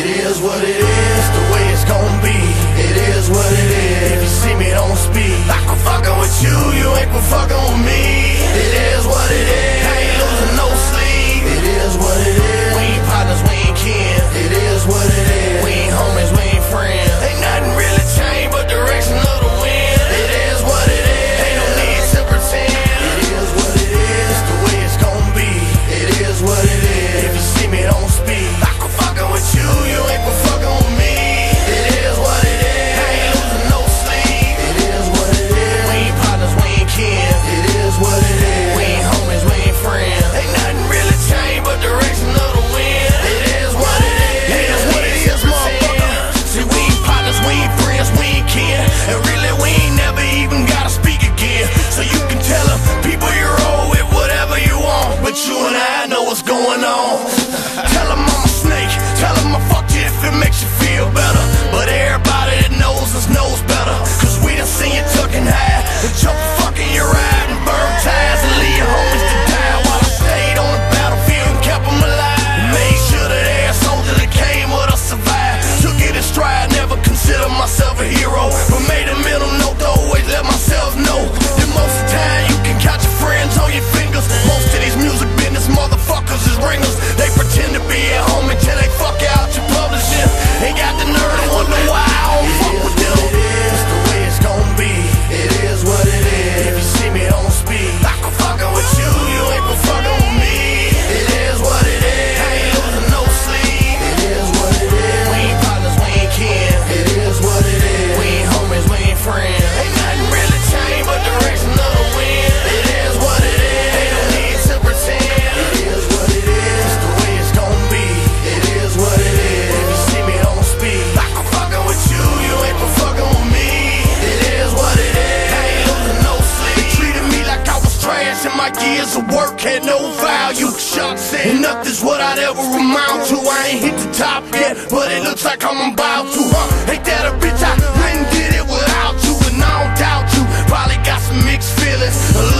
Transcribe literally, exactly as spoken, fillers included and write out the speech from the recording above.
is what it is, the way it's gon' be. It is what it is. If you see me, don't speak. I can fuckin' with you, you ain't gon' fuckin' with me. It is what it is. I ain't losing no sleep. It is what it is. We ain't partners, we ain't kin. It is what it is. We ain't homies, we ain't friends. Ain't nothing really changed but direction of the wind. It is what it is. Ain't no need to pretend. It is what it is, the way it's gon' be. It is what it is. If you see me, don't speak. I can fuckin' with you, you ain't gon' fuckin' with me. It is what it is. I ain't losing no sleep. It is what it is. We ain't partners, we ain't kin. It is what it is. We ain't homies, we ain't friends. Ain't nothing really changed but direction of the wind. It is what it is. It is what it is, motherfucker. See, we ain't partners, we ain't friends, we ain't kin. And really, we ain't never even gotta speak again. So you can tell them people you're old with whatever you want, but you and I know what's going on. Tell them I'm a snake. Tell them I fucked you if it makes you feel better. But everybody that knows us knows better. Cause we done seen you tucking high and choke fucking your ride and burn ties and leave your homies to die. While I stayed on the battlefield and kept them alive. Made sure that every soldier that came with us survived. Took it in stride, never considered myself a hero. But made a mental note to always let myself know that most of the time you can count your friends on your fingers. Most of these music business motherfuckers is ringers. They pretend to be at home until they fuck out your publishing. Ain't got the nerve to wonder why I don't fuck with them. It is the way it's gon' be. It is what it is. If you see me, don't speak. I can fuckin' with you, you ain't gon' fuckin' with me. It is what it is. I ain't losing no sleep. It is what it is. We ain't partners, we ain't kin. It is what it is. We ain't homies, we ain't friends. Ain't nothing really changed but direction of the wind. It is what it is. Ain't no need to pretend. It is what it is, the way it's gon' be. It is what it is. If you see me, don't speak. I can fuckin' with you, you ain't gon' fuckin' with me. It is what it is. I ain't losing no sleep. They treated me like I was trash and my years of work had no value. Shucks, and nothing's what I'd ever amount to. I ain't hit the top yet, but it looks like I'm about to. Huh? Ain't that a bitch? I wouldn't did it without you, and I don't doubt you. Probably got some mixed feelings.